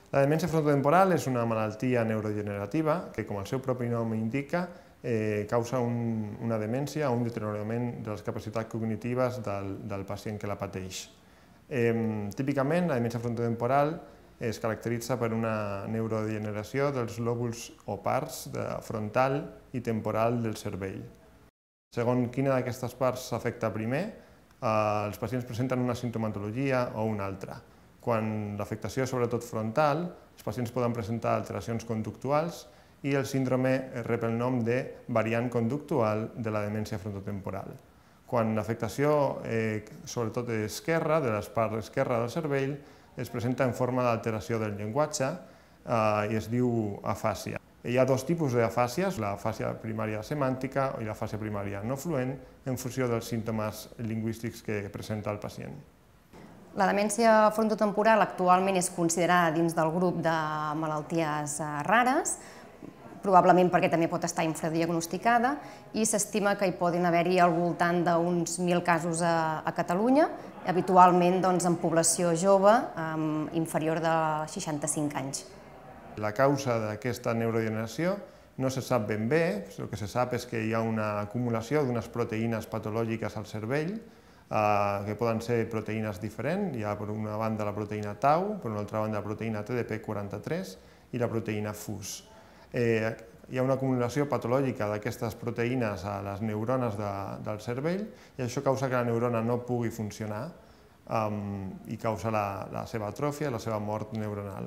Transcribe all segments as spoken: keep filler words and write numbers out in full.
La demència frontotemporal és una malaltia neurodegenerativa que, com el seu propi nom indica, eh, causa un, una demència o un deteriorament de les capacitats cognitives del, del pacient que la pateix. Eh, típicament, la demència frontotemporal es caracteritza per una neurodegeneració dels lòbuls o parts de frontal i temporal del cervell. Segons quina d'aquestes parts s'afecta primer, eh, els pacients presenten una simptomatologia o una altra. Quan l'afectació és sobretot frontal, els pacients poden presentar alteracions conductuals i el síndrome rep el nom de variant conductual de la demència frontotemporal. Quan l'afectació, eh, sobretot esquerra, de la part esquerra del cervell, es presenta en forma d'alteració del llenguatge eh, i es diu afàsia. Hi ha dos tipus d'afàsies, la afàsia primària semàntica i la afàsia primària no fluent, en funció dels símptomes lingüístics que presenta el pacient. La demència frontotemporal actualment és considerada dins del grup de malalties rares, probablement perquè també pot estar infradiagnosticada, i s'estima que hi poden haver-hi al voltant d'uns mil casos a, a Catalunya, habitualment doncs, en població jove um, inferior de seixanta-cinc anys. La causa d'aquesta neurodegeneració no se sap ben bé, el que se sap és que hi ha una acumulació d'unes proteïnes patològiques al cervell, eh, que poden ser proteïnes diferents. Hi ha per una banda la proteïna tau, per una altra banda la proteïna T D P quaranta-tres i la proteïna F U S. Eh, hi ha una acumulació patològica d'aquestes proteïnes a les neurones de, del cervell i això causa que la neurona no pugui funcionar um, i causa la, la seva atròfia, la seva mort neuronal.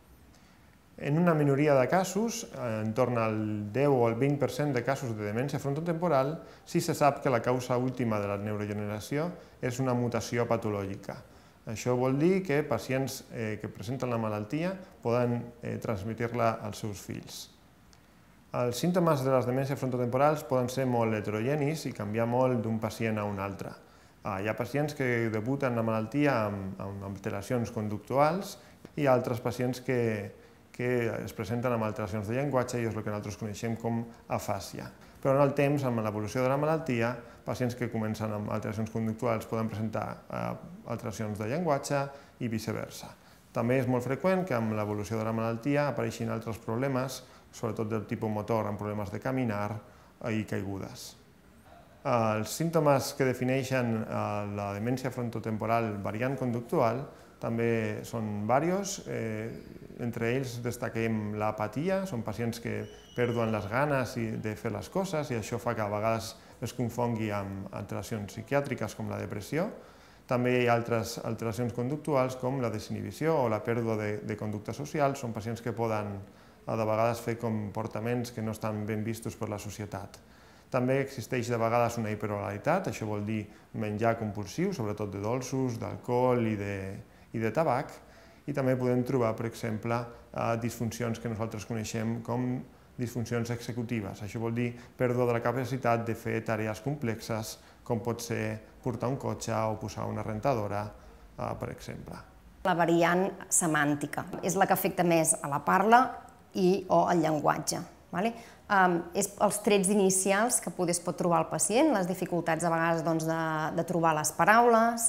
En una minoria de casos, en torn al deu o al vint per cent de casos de demència frontotemporal, sí se sap que la causa última de la neurodegeneració és una mutació patològica. Això vol dir que pacients eh, que presenten la malaltia poden eh, transmetre-la als seus fills. Els símptomes de les demències frontotemporals poden ser molt heterogenis i canviar molt d'un pacient a un altre. Hi ha pacients que debuten la malaltia amb, amb alteracions conductuals i altres pacients que, que es presenten amb alteracions de llenguatge i és el que nosaltres coneixem com afàsia. Però en el temps, amb l'evolució de la malaltia, pacients que comencen amb alteracions conductuals poden presentar eh, alteracions de llenguatge i viceversa. També és molt freqüent que amb l'evolució de la malaltia apareixin altres problemes, sobretot del tipus motor, amb problemes de caminar i caigudes. Els símptomes que defineixen la demència frontotemporal variant conductual també són diversos. Entre ells destaquem l'apatia, són pacients que perden les ganes de fer les coses i això fa que a vegades es confongui amb alteracions psiquiàtriques com la depressió. També hi ha altres alteracions conductuals com la desinhibició o la pèrdua de, de conducta social. Són pacients que poden de vegades fer comportaments que no estan ben vistos per la societat. També existeix de vegades una hiperoralitat, això vol dir menjar compulsiu, sobretot de dolços, d'alcohol i de, i de tabac, i també podem trobar, per exemple, disfuncions que nosaltres coneixem com disfuncions executives. Això vol dir pèrdua de la capacitat de fer tarees complexes, com pot ser portar un cotxe o posar una rentadora, per exemple. La variant semàntica és la que afecta més a la parla i o el llenguatge. Vale? Um, és els trets inicials que es pot trobar el pacient, les dificultats a vegades doncs, de, de trobar les paraules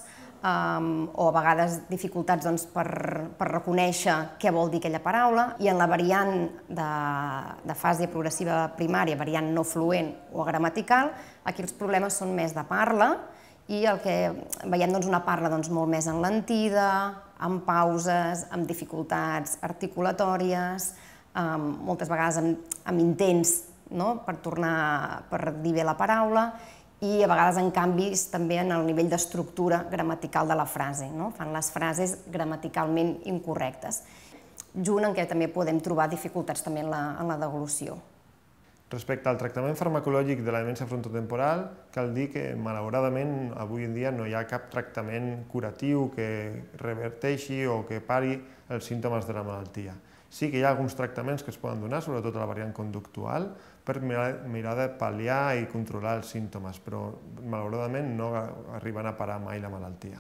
um, o a vegades dificultats doncs, per, per reconèixer què vol dir aquella paraula, i en la variant de, de fase progressiva primària, variant no fluent o gramatical, aquí els problemes són més de parla i el que veiem doncs, una parla doncs, molt més enlentida, amb pauses, amb dificultats articulatòries, Um, moltes vegades amb, amb intents no? per tornar per dir bé la paraula i a vegades en canvis també en el nivell d'estructura gramatical de la frase. No? Fan les frases gramaticalment incorrectes, junt en què també podem trobar dificultats també en la, en la deglució. Respecte al tractament farmacològic de la demència frontotemporal, cal dir que, malauradament, avui en dia no hi ha cap tractament curatiu que reverteixi o que pari els símptomes de la malaltia. Sí que hi ha alguns tractaments que es poden donar, sobretot a la variant conductual, per mirar de pal·liar i controlar els símptomes, però malauradament no arriben a parar mai la malaltia.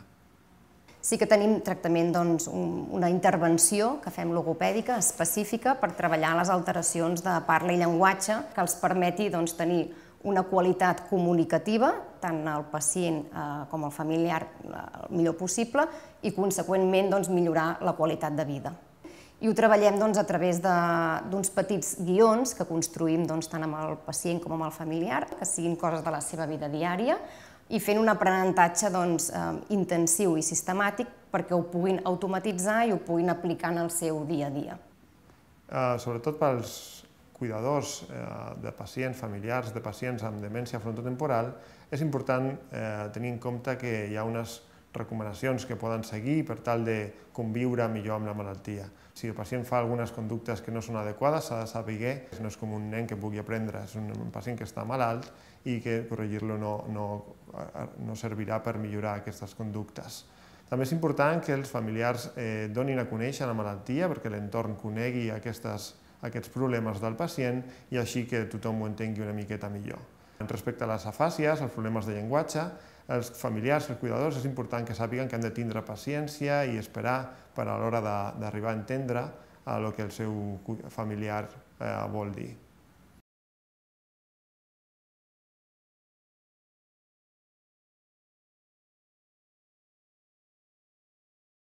Sí que tenim tractament, doncs, una intervenció que fem logopèdica específica per treballar les alteracions de parla i llenguatge que els permeti doncs, tenir una qualitat comunicativa, tant el pacient eh, com el familiar, el millor possible, i conseqüentment doncs, millorar la qualitat de vida. I ho treballem doncs, a través d'uns petits guions que construïm doncs, tant amb el pacient com amb el familiar, que siguin coses de la seva vida diària, i fent un aprenentatge doncs, eh, intensiu i sistemàtic perquè ho puguin automatitzar i ho puguin aplicar en el seu dia a dia. Uh, sobretot pels cuidadors eh, de pacients, familiars de pacients amb demència frontotemporal, és important eh, tenir en compte que hi ha unes recomanacions que poden seguir per tal de conviure millor amb la malaltia. Si el pacient fa algunes conductes que no són adequades, s'ha de saber que no és com un nen que pugui aprendre, és un pacient que està malalt i que corregir-lo no, no, no servirà per millorar aquestes conductes. També és important que els familiars eh, donin a conèixer la malaltia perquè l'entorn conegui aquestes, aquests problemes del pacient i així que tothom ho entengui una miqueta millor. Respecte a les afàsies, els problemes de llenguatge, els familiars, els cuidadors, és important que sàpiguen que han de tindre paciència i esperar per a l'hora d'arribar a entendre el que el seu familiar eh, vol dir.